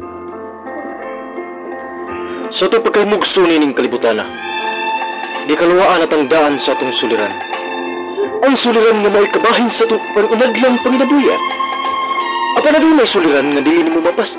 Sa ito pagkaymugsunin ng kalibutan, di kaluwaan at ang daan sa atong suliran. Ang suliran nga mo'y kabahin sa itong pangunadlang panginabuyan. Apa na doon ay suliran nga dili mo mapas